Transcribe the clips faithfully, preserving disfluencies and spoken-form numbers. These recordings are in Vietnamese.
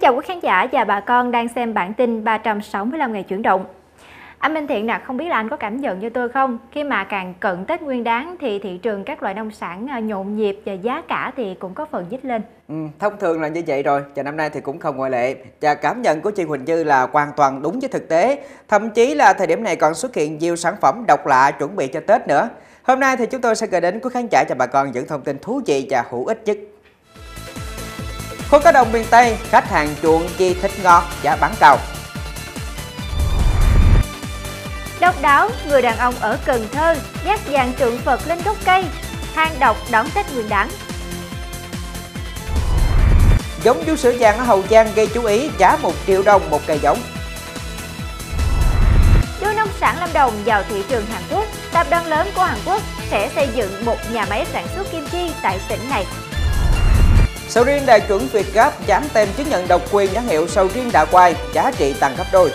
chào quý khán giả và bà con đang xem bản tin ba trăm sáu mươi lăm ngày chuyển động. Anh Minh Thiện nè, không biết là anh có cảm nhận như tôi không? Khi mà càng cận Tết Nguyên Đán thì thị trường các loại nông sản nhộn nhịp và giá cả thì cũng có phần nhích lên. Ừ, thông thường là như vậy rồi, và năm nay thì cũng không ngoại lệ. Và cảm nhận của chị Huỳnh Như là hoàn toàn đúng với thực tế. Thậm chí là thời điểm này còn xuất hiện nhiều sản phẩm độc lạ chuẩn bị cho Tết nữa. Hôm nay thì chúng tôi sẽ gửi đến quý khán giả và bà con những thông tin thú vị và hữu ích nhất. Khối cá đồng miền Tây, khách hàng chuộng chi thịt ngọt, giá bán cao. Độc đáo, người đàn ông ở Cần Thơ dắt dàn tượng Phật lên gốc cây, hang độc đón Tết Nguyên Đán. Giống vú sữa vàng ở Hậu Giang gây chú ý, giá một triệu đồng một cây giống. Đưa nông sản Lâm Đồng vào thị trường Hàn Quốc, tập đoàn lớn của Hàn Quốc sẽ xây dựng một nhà máy sản xuất kim chi tại tỉnh này. Sầu riêng đạt chuẩn Việt Gáp dán tem chứng nhận độc quyền nhãn hiệu sầu riêng Đạ Quai, giá trị tăng gấp đôi.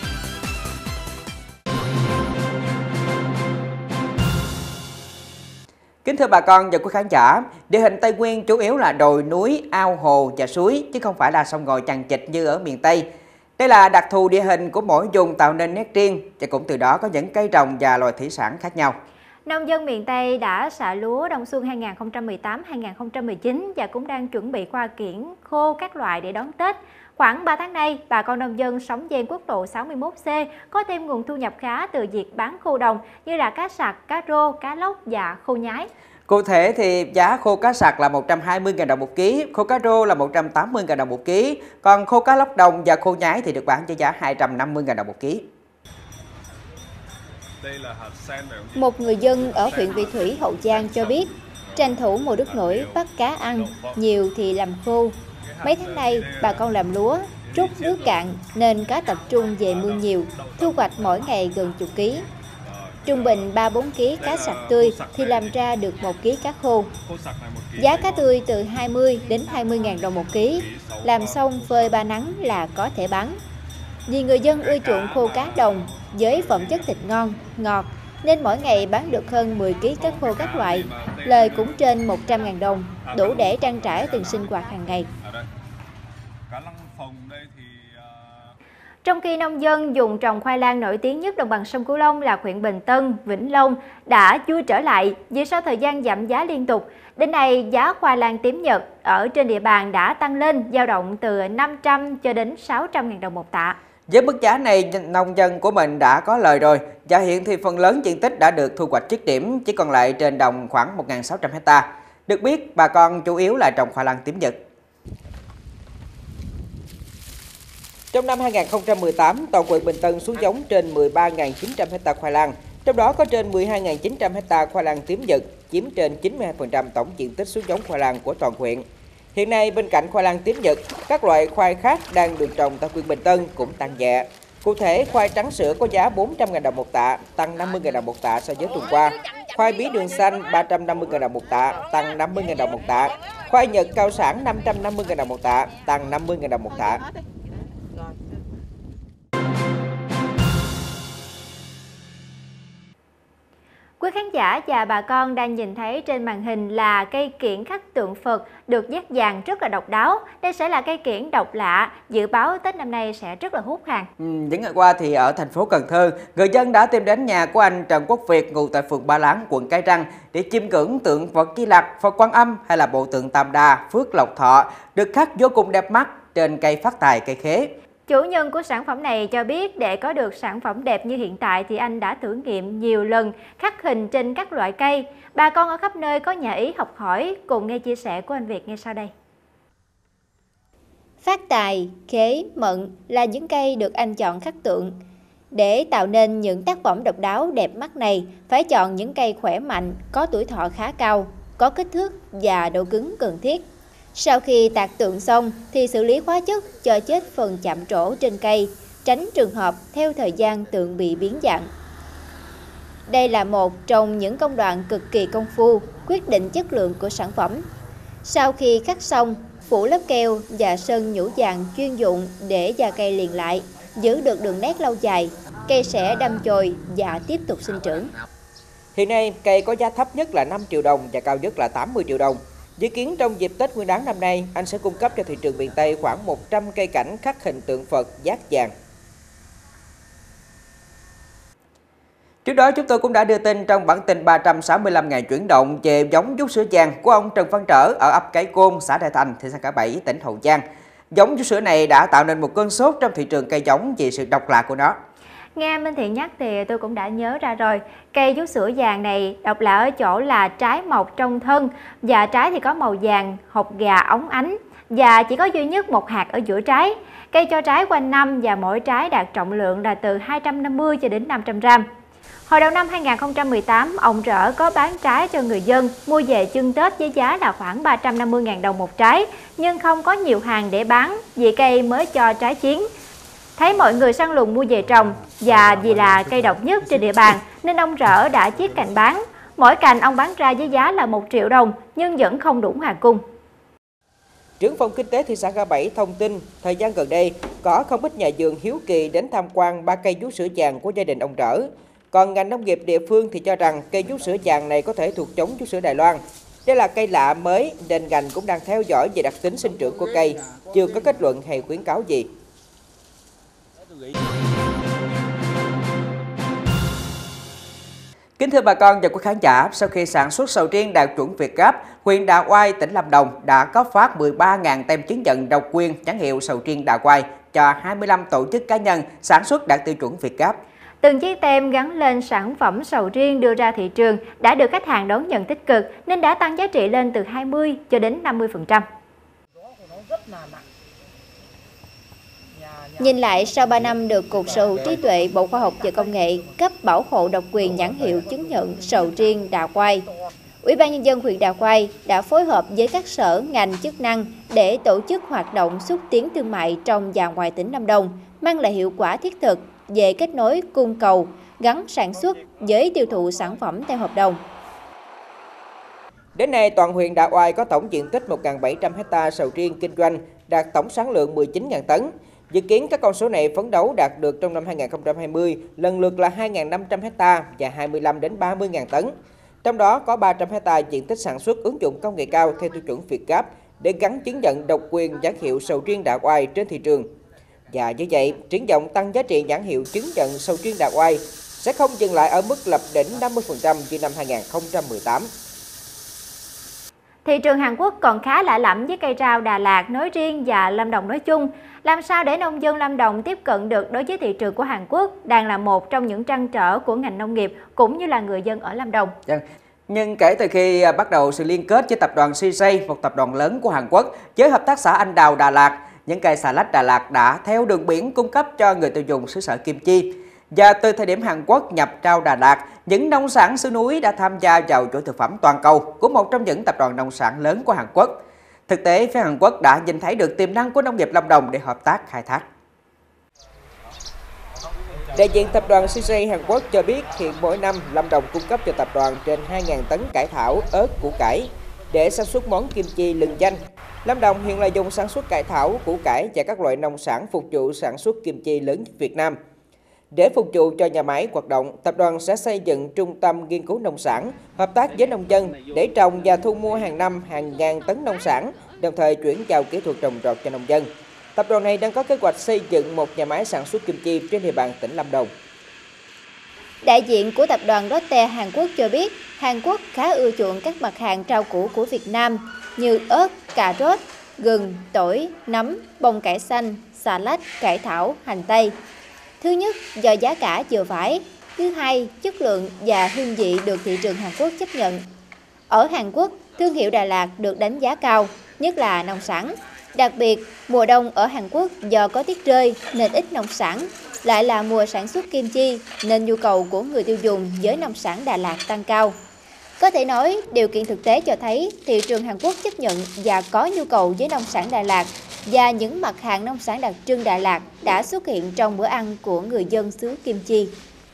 Kính thưa bà con và quý khán giả, địa hình Tây Nguyên chủ yếu là đồi núi, ao hồ và suối, chứ không phải là sông ngòi chằng chịt như ở miền Tây. Đây là đặc thù địa hình của mỗi vùng tạo nên nét riêng, và cũng từ đó có những cây trồng và loài thủy sản khác nhau. Nông dân miền Tây đã xạ lúa đông xuân hai nghìn không trăm mười tám hai nghìn không trăm mười chín và cũng đang chuẩn bị khoa kiển khô các loại để đón Tết. Khoảng ba tháng nay, bà con nông dân sống ven quốc lộ sáu mươi mốt C có thêm nguồn thu nhập khá từ việc bán khô đồng như là cá sặc, cá rô, cá lóc và khô nhái. Cụ thể thì giá khô cá sặc là một trăm hai mươi nghìn đồng một ký, khô cá rô là một trăm tám mươi nghìn đồng một ký, còn khô cá lóc đồng và khô nhái thì được bán với giá hai trăm năm mươi nghìn đồng một ký. Một người dân ở huyện Vị Thủy, Hậu Giang cho biết, tranh thủ mùa nước nổi bắt cá ăn, nhiều thì làm khô. Mấy tháng nay, bà con làm lúa, trút nước cạn nên cá tập trung về mương nhiều, thu hoạch mỗi ngày gần chục ký. Trung bình ba bốn ký cá sặc tươi thì làm ra được một ký cá khô. Giá cá tươi từ hai mươi đến hai mươi nghìn đồng một ký, làm xong phơi ba nắng là có thể bán. Vì người dân ưa chuộng khô cá đồng với phẩm chất thịt ngon, ngọt nên mỗi ngày bán được hơn mười ký cá khô các loại, lời cũng trên một trăm nghìn đồng, đủ để trang trải tiền sinh hoạt hàng ngày. Trong khi nông dân dùng trồng khoai lang nổi tiếng nhất đồng bằng sông Cửu Long là huyện Bình Tân, Vĩnh Long đã vui trở lại vì sau thời gian giảm giá liên tục. Đến nay, giá khoai lang tím Nhật ở trên địa bàn đã tăng lên, dao động từ năm trăm cho đến sáu trăm nghìn đồng một tạ. Với mức giá này, nông dân của mình đã có lời rồi, và hiện thì phần lớn diện tích đã được thu hoạch dứt điểm, chỉ còn lại trên đồng khoảng một nghìn sáu trăm hecta. Được biết, bà con chủ yếu là trồng khoai lang tím Nhật. Trong năm hai nghìn không trăm mười tám, toàn huyện Bình Tân xuống giống trên mười ba nghìn chín trăm hecta khoai lang, trong đó có trên mười hai nghìn chín trăm hecta khoai lang tím Nhật, chiếm trên chín mươi hai phần trăm tổng diện tích xuống giống khoai lang của toàn huyện. Hiện nay, bên cạnh khoai lang tím Nhật, các loại khoai khác đang được trồng tại huyện Bình Tân cũng tăng nhẹ. Cụ thể, khoai trắng sữa có giá bốn trăm nghìn đồng một tạ, tăng năm mươi nghìn đồng một tạ so với tuần qua. Khoai bí đường xanh ba trăm năm mươi nghìn đồng một tạ, tăng năm mươi nghìn đồng một tạ. Khoai Nhật cao sản năm trăm năm mươi nghìn đồng một tạ, tăng năm mươi nghìn đồng một tạ. Quý khán giả và bà con đang nhìn thấy trên màn hình là cây kiển khắc tượng Phật được dát vàng rất là độc đáo. Đây sẽ là cây kiển độc lạ, dự báo Tết năm nay sẽ rất là hút hàng. Ừ, những ngày qua thì ở thành phố Cần Thơ, người dân đã tìm đến nhà của anh Trần Quốc Việt ngụ tại phường Ba Láng, quận Cái Răng để chiêm ngưỡng tượng Phật Di Lặc, Phật Quan Âm hay là bộ tượng Tam Đa, Phước Lộc Thọ được khắc vô cùng đẹp mắt trên cây phát tài, cây khế. Chủ nhân của sản phẩm này cho biết để có được sản phẩm đẹp như hiện tại thì anh đã thử nghiệm nhiều lần khắc hình trên các loại cây. Bà con ở khắp nơi có nhà ý học hỏi, cùng nghe chia sẻ của anh Việt ngay sau đây. Phát tài, khế, mận là những cây được anh chọn khắc tượng. Để tạo nên những tác phẩm độc đáo đẹp mắt này, phải chọn những cây khỏe mạnh, có tuổi thọ khá cao, có kích thước và độ cứng cần thiết. Sau khi tạc tượng xong thì xử lý hóa chất cho chết phần chạm trổ trên cây, tránh trường hợp theo thời gian tượng bị biến dạng. Đây là một trong những công đoạn cực kỳ công phu, quyết định chất lượng của sản phẩm. Sau khi khắc xong, phủ lớp keo và sơn nhũ vàng chuyên dụng để da cây liền lại, giữ được đường nét lâu dài, cây sẽ đâm chồi và tiếp tục sinh trưởng. Hiện nay, cây có giá thấp nhất là năm triệu đồng và cao nhất là tám mươi triệu đồng. Dự kiến trong dịp Tết Nguyên đán năm nay, anh sẽ cung cấp cho thị trường miền Tây khoảng một trăm cây cảnh khắc hình tượng Phật giác vàng. Trước đó, chúng tôi cũng đã đưa tin trong bản tin ba trăm sáu mươi lăm ngày chuyển động về giống vú sữa vàng của ông Trần Văn Trở ở ấp Cái Côn, xã Đại Thành, thị xã Cả Bảy, tỉnh Hậu Giang. Giống vú sữa này đã tạo nên một cơn sốt trong thị trường cây giống vì sự độc lạ của nó. Nghe Minh Thiện nhắc thì tôi cũng đã nhớ ra rồi. Cây vú sữa vàng này độc lạ ở chỗ là trái mọc trong thân và trái thì có màu vàng, hột gà óng ánh và chỉ có duy nhất một hạt ở giữa trái. Cây cho trái quanh năm và mỗi trái đạt trọng lượng là từ hai trăm năm mươi cho đến năm trăm gram. Hồi đầu năm hai nghìn không trăm mười tám, ông Trở có bán trái cho người dân mua về chưng Tết với giá là khoảng ba trăm năm mươi nghìn đồng một trái, nhưng không có nhiều hàng để bán vì cây mới cho trái chín. Thấy mọi người săn lùng mua về trồng và vì là cây độc nhất trên địa bàn nên ông Trở đã chiết cành bán. Mỗi cành ông bán ra với giá là một triệu đồng nhưng vẫn không đủ hàng cung. Trưởng phòng kinh tế thị xã Cả Bảy thông tin, thời gian gần đây có không ít nhà vườn hiếu kỳ đến tham quan ba cây vú sữa vàng của gia đình ông Trở. Còn ngành nông nghiệp địa phương thì cho rằng cây vú sữa vàng này có thể thuộc giống vú sữa Đài Loan. Đây là cây lạ mới nên ngành cũng đang theo dõi về đặc tính sinh trưởng của cây, chưa có kết luận hay khuyến cáo gì. Kính thưa bà con và quý khán giả, sau khi sản xuất sầu riêng đạt chuẩn Việt Gáp, huyện Đạ Oai, tỉnh Lâm Đồng đã cấp phát mười ba nghìn tem chứng nhận độc quyền nhãn hiệu sầu riêng Đạ Oai cho hai mươi lăm tổ chức cá nhân sản xuất đạt tiêu chuẩn Việt Gáp. Từng chiếc tem gắn lên sản phẩm sầu riêng đưa ra thị trường đã được khách hàng đón nhận tích cực nên đã tăng giá trị lên từ hai mươi cho đến năm mươi phần trăm. Nhìn lại, sau ba năm được Cục Sở hữu trí tuệ Bộ Khoa học và Công nghệ cấp bảo hộ độc quyền nhãn hiệu chứng nhận sầu riêng Đạ Oai, Ủy ban Nhân dân huyện Đạ Oai đã phối hợp với các sở ngành chức năng để tổ chức hoạt động xúc tiến thương mại trong và ngoài tỉnh Lâm Đồng, mang lại hiệu quả thiết thực về kết nối cung cầu, gắn sản xuất với tiêu thụ sản phẩm theo hợp đồng. Đến nay, toàn huyện Đạ Oai có tổng diện tích một nghìn bảy trăm héc ta sầu riêng kinh doanh, đạt tổng sản lượng mười chín nghìn tấn. Dự kiến các con số này phấn đấu đạt được trong năm hai nghìn không trăm hai mươi, lần lượt là hai nghìn năm trăm héc ta và hai mươi lăm đến ba mươi nghìn tấn. Trong đó có ba trăm héc ta diện tích sản xuất ứng dụng công nghệ cao theo tiêu chuẩn Việt Gáp để gắn chứng nhận độc quyền nhãn hiệu sầu riêng Đạ Oai trên thị trường. Và như vậy, triển vọng tăng giá trị nhãn hiệu chứng nhận sầu riêng Đạ Oai sẽ không dừng lại ở mức lập đỉnh năm mươi phần trăm như năm hai nghìn không trăm mười tám. Thị trường Hàn Quốc còn khá lạ lẫm với cây rau Đà Lạt nói riêng và Lâm Đồng nói chung. Làm sao để nông dân Lâm Đồng tiếp cận được đối với thị trường của Hàn Quốc đang là một trong những trăn trở của ngành nông nghiệp cũng như là người dân ở Lâm Đồng. Nhưng kể từ khi bắt đầu sự liên kết với tập đoàn xê xê, một tập đoàn lớn của Hàn Quốc, với hợp tác xã Anh Đào Đà Lạt, những cây xà lách Đà Lạt đã theo đường biển cung cấp cho người tiêu dùng xứ sở Kim Chi. Và từ thời điểm Hàn Quốc nhập rau Đà Lạt, những nông sản xứ núi đã tham gia vào chuỗi thực phẩm toàn cầu của một trong những tập đoàn nông sản lớn của Hàn Quốc. Thực tế, phía Hàn Quốc đã nhìn thấy được tiềm năng của nông nghiệp Lâm Đồng để hợp tác khai thác. Đại diện tập đoàn xê xê Hàn Quốc cho biết hiện mỗi năm Lâm Đồng cung cấp cho tập đoàn trên hai nghìn tấn cải thảo, ớt, củ cải để sản xuất món kim chi lừng danh. Lâm Đồng hiện là vùng sản xuất cải thảo, củ cải và các loại nông sản phục vụ sản xuất kim chi lớn nhất Việt Nam. Để phục vụ cho nhà máy hoạt động, tập đoàn sẽ xây dựng trung tâm nghiên cứu nông sản, hợp tác với nông dân để trồng và thu mua hàng năm hàng ngàn tấn nông sản, đồng thời chuyển giao kỹ thuật trồng trọt cho nông dân. Tập đoàn này đang có kế hoạch xây dựng một nhà máy sản xuất kim chi trên địa bàn tỉnh Lâm Đồng. Đại diện của tập đoàn Lotte Hàn Quốc cho biết, Hàn Quốc khá ưa chuộng các mặt hàng rau củ của Việt Nam như ớt, cà rốt, gừng, tỏi, nấm, bông cải xanh, xà lách, cải thảo, hành tây. Thứ nhất, do giá cả vừa phải. Thứ hai, chất lượng và hương vị được thị trường Hàn Quốc chấp nhận. Ở Hàn Quốc, thương hiệu Đà Lạt được đánh giá cao, nhất là nông sản. Đặc biệt, mùa đông ở Hàn Quốc do có tuyết rơi nên ít nông sản, lại là mùa sản xuất kim chi nên nhu cầu của người tiêu dùng với nông sản Đà Lạt tăng cao. Có thể nói, điều kiện thực tế cho thấy thị trường Hàn Quốc chấp nhận và có nhu cầu với nông sản Đà Lạt và những mặt hàng nông sản đặc trưng Đà Lạt đã xuất hiện trong bữa ăn của người dân xứ Kim Chi.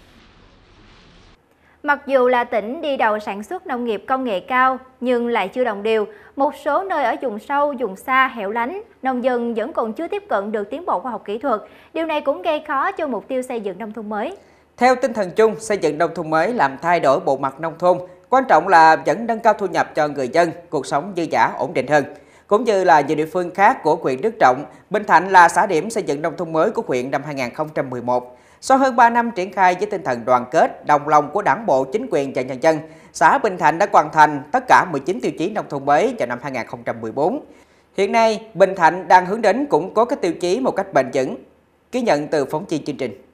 Mặc dù là tỉnh đi đầu sản xuất nông nghiệp công nghệ cao nhưng lại chưa đồng đều, một số nơi ở vùng sâu, vùng xa, hẻo lánh, nông dân vẫn còn chưa tiếp cận được tiến bộ khoa học kỹ thuật. Điều này cũng gây khó cho mục tiêu xây dựng nông thôn mới. Theo tinh thần chung, xây dựng nông thôn mới làm thay đổi bộ mặt nông thôn, Quan trọng là vẫn nâng cao thu nhập cho người dân, cuộc sống dư dả ổn định hơn. Cũng như là nhiều địa phương khác của huyện Đức Trọng, Bình Thạnh là xã điểm xây dựng nông thôn mới của huyện năm hai nghìn không trăm mười một. Sau hơn ba năm triển khai với tinh thần đoàn kết, đồng lòng của Đảng bộ, chính quyền và nhân dân, xã Bình Thạnh đã hoàn thành tất cả mười chín tiêu chí nông thôn mới vào năm hai nghìn không trăm mười bốn. Hiện nay, Bình Thạnh đang hướng đến củng cố các tiêu chí một cách bền vững. Ghi nhận từ phóng viên chương trình.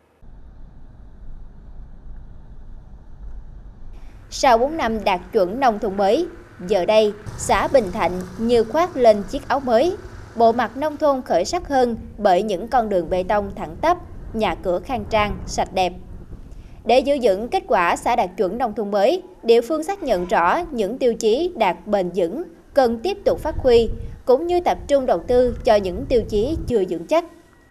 Sau bốn năm đạt chuẩn nông thôn mới, giờ đây xã Bình Thạnh như khoác lên chiếc áo mới, bộ mặt nông thôn khởi sắc hơn bởi những con đường bê tông thẳng tắp, nhà cửa khang trang, sạch đẹp. Để giữ vững kết quả xã đạt chuẩn nông thôn mới, địa phương xác nhận rõ những tiêu chí đạt bền vững cần tiếp tục phát huy, cũng như tập trung đầu tư cho những tiêu chí chưa vững chắc.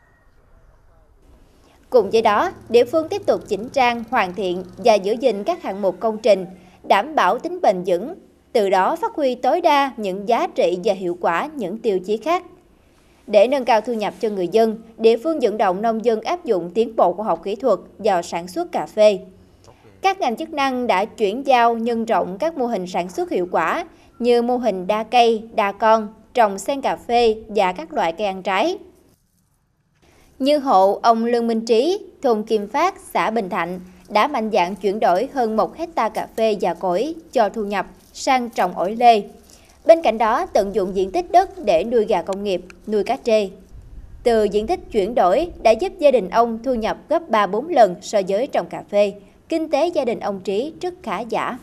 Cùng với đó, địa phương tiếp tục chỉnh trang, hoàn thiện và giữ gìn các hạng mục công trình, đảm bảo tính bền vững, từ đó phát huy tối đa những giá trị và hiệu quả những tiêu chí khác. Để nâng cao thu nhập cho người dân, địa phương vận động nông dân áp dụng tiến bộ khoa học kỹ thuật vào sản xuất cà phê. Các ngành chức năng đã chuyển giao nhân rộng các mô hình sản xuất hiệu quả như mô hình đa cây, đa con, trồng xen cà phê và các loại cây ăn trái. Như hộ ông Lương Minh Trí, thôn Kim Phát, xã Bình Thạnh đã mạnh dạn chuyển đổi hơn một hecta cà phê già cỗi cho thu nhập sang trồng ổi lê. Bên cạnh đó, tận dụng diện tích đất để nuôi gà công nghiệp, nuôi cá trê. Từ diện tích chuyển đổi đã giúp gia đình ông thu nhập gấp ba bốn lần so với trồng cà phê. Kinh tế gia đình ông Trí rất khá giả.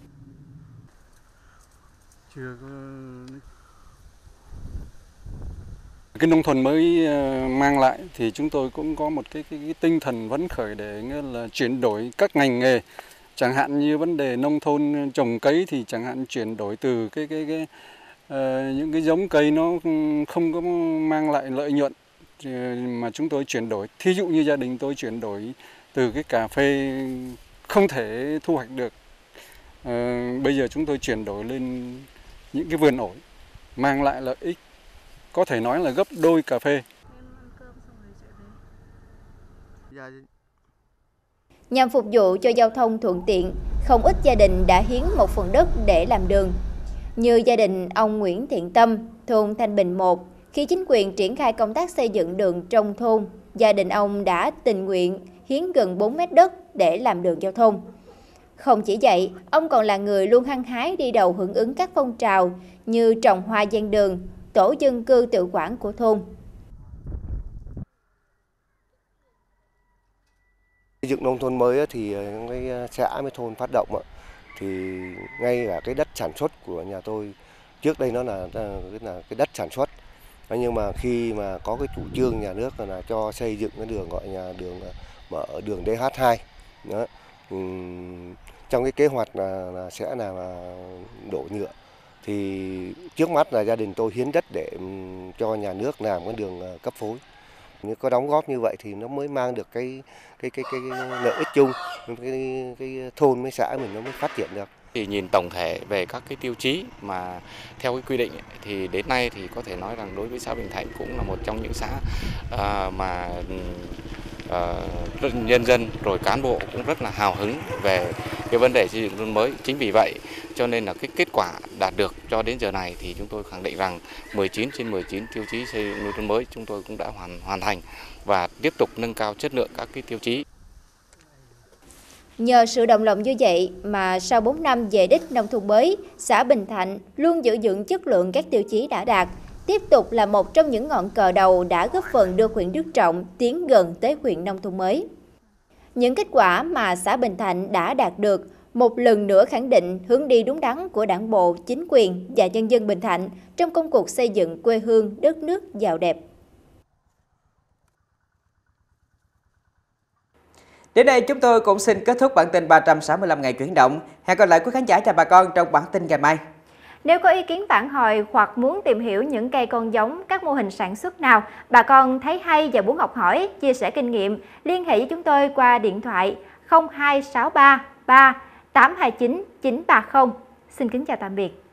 Cái nông thôn mới mang lại thì chúng tôi cũng có một cái, cái, cái tinh thần phấn khởi để là chuyển đổi các ngành nghề. Chẳng hạn như vấn đề nông thôn trồng cấy thì chẳng hạn chuyển đổi từ cái, cái, cái, uh, những cái giống cây nó không có mang lại lợi nhuận mà chúng tôi chuyển đổi. Thí dụ như gia đình tôi chuyển đổi từ cái cà phê không thể thu hoạch được. Uh, bây giờ chúng tôi chuyển đổi lên những cái vườn ổi mang lại lợi ích có thể nói là gấp đôi cà phê. Nhằm phục vụ cho giao thông thuận tiện, không ít gia đình đã hiến một phần đất để làm đường. Như gia đình ông Nguyễn Thiện Tâm, thôn Thanh Bình một, khi chính quyền triển khai công tác xây dựng đường trong thôn, gia đình ông đã tình nguyện hiến gần bốn mét đất để làm đường giao thông. Không chỉ vậy, ông còn là người luôn hăng hái đi đầu hưởng ứng các phong trào như trồng hoa gian đường, tổ dân cư tự quản của thôn. Xây dựng nông thôn mới thì cái xã với thôn phát động thì ngay cả cái đất sản xuất của nhà tôi trước đây nó là là cái đất sản xuất, nhưng mà khi mà có cái chủ trương nhà nước là cho xây dựng cái đường gọi nhà đường mở đường D H hai đó, trong cái kế hoạch là, là sẽ là đổ nhựa. Thì trước mắt là gia đình tôi hiến đất để cho nhà nước làm cái đường cấp phối. Nếu có đóng góp như vậy thì nó mới mang được cái cái cái cái lợi ích chung, cái cái thôn với xã mình nó mới phát triển được. Thì nhìn tổng thể về các cái tiêu chí mà theo cái quy định thì đến nay thì có thể nói rằng đối với xã Bình Thạnh cũng là một trong những xã uh, mà uh, nhân dân rồi cán bộ cũng rất là hào hứng về cái vấn đề xây dựng nông thôn mới. Chính vì vậy cho nên là cái kết quả đạt được cho đến giờ này thì chúng tôi khẳng định rằng mười chín trên mười chín tiêu chí xây dựng nông thôn mới chúng tôi cũng đã hoàn hoàn thành và tiếp tục nâng cao chất lượng các cái tiêu chí. Nhờ sự đồng lòng như vậy mà sau bốn năm về đích nông thôn mới, xã Bình Thạnh luôn giữ vững chất lượng các tiêu chí đã đạt, tiếp tục là một trong những ngọn cờ đầu đã góp phần đưa huyện Đức Trọng tiến gần tới huyện nông thôn mới. Những kết quả mà xã Bình Thạnh đã đạt được một lần nữa khẳng định hướng đi đúng đắn của Đảng bộ, chính quyền và nhân dân Bình Thạnh trong công cuộc xây dựng quê hương đất nước giàu đẹp. Đến đây chúng tôi cũng xin kết thúc bản tin ba trăm sáu mươi lăm ngày chuyển động. Hẹn gặp lại quý khán giả và bà con trong bản tin ngày mai. Nếu có ý kiến phản hồi hoặc muốn tìm hiểu những cây con giống, các mô hình sản xuất nào bà con thấy hay và muốn học hỏi, chia sẻ kinh nghiệm, liên hệ với chúng tôi qua điện thoại không hai sáu ba ba tám hai chín chín ba không. Xin kính chào tạm biệt.